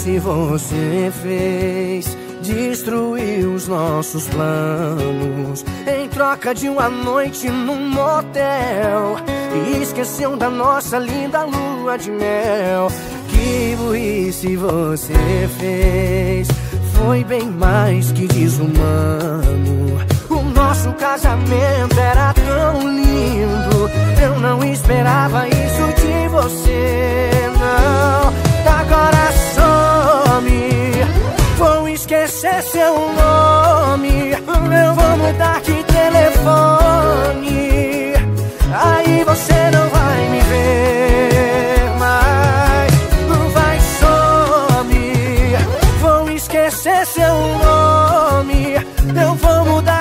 burrice você fez? Destruiu os nossos planos em troca de uma noite num motel, e esqueceu da nossa linda lua de mel. Que burrice você fez? Foi bem mais que desumano. O nosso casamento era tão lindo, eu não esperava isso de você, não. Agora some, vou esquecer seu nome, eu vou mudar de telefone, aí você não vai me ver mais. Vai, some, vou esquecer seu nome, eu vou mudar